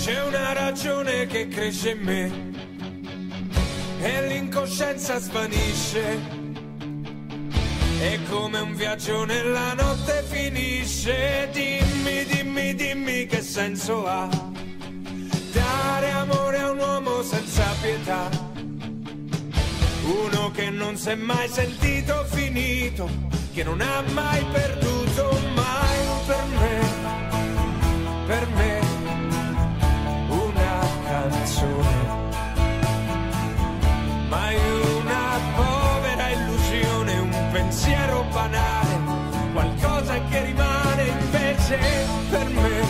C'è una ragione che cresce in me e l'incoscienza svanisce. È come un viaggio nella notte finisce. Dimmi, dimmi, dimmi che senso ha dare amore a un uomo senza pietà, uno che non si è mai sentito finito, che non ha mai perduto mai. Per me una canzone, mai una povera illusione, un pensiero banale, qualcosa che rimane invece per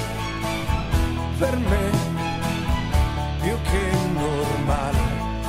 me più che normale,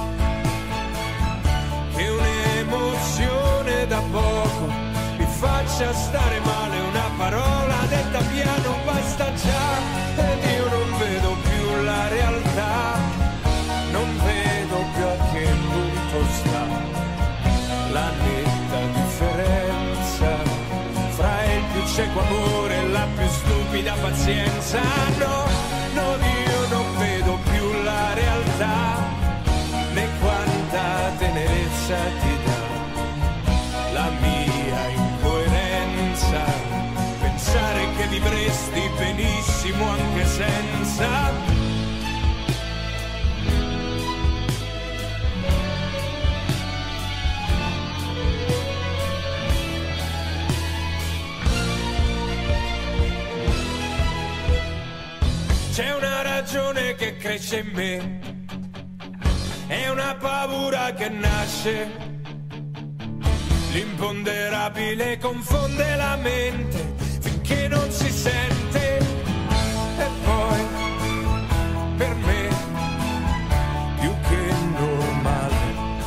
che un'emozione da poco mi faccia stare male. Una parola detta piano basta già, ed io non vedo più la realtà, non vedo più a che punto sta la netta differenza fra il più cieco amore e la più stupida pazienza. No, no, io non vedo più la realtà, né quanta tenerezza ti dà la mia incoerenza, pensare che vivresti benissimo anche senza. C'è una ragione che cresce in me, è una paura che nasce, l'imponderabile confonde la mente finché non si sente. E poi per me più che normale,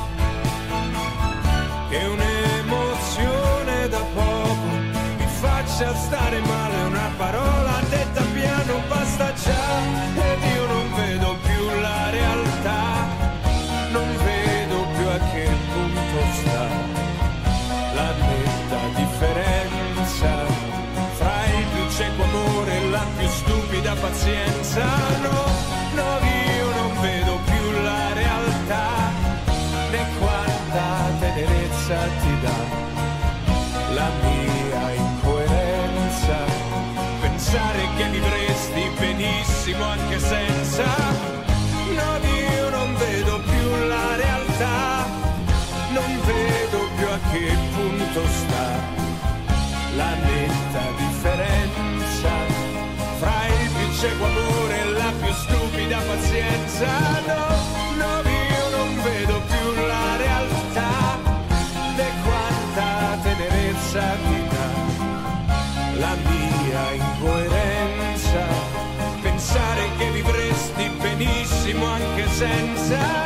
che un'emozione da poco mi faccia stare male. Una parola detta piano basta già, ed io non vedo più la realtà, non vedo più a che punto sta la netta differenza fra il più cieco amore e la più stupida pazienza. No, no, io non vedo più la realtà, né quanta tenerezza ti dà la mia incoerenza, pensare che vivresti benissimo anche senza. No, io non vedo più la realtà, non vedo più a che punto sta la netta differenza fra il più cieco amore e la più stupida pazienza. No, no, io non vedo più la realtà, né quanta tenerezza ti dà la mia incoerenza, pensare che vivresti benissimo anche senza.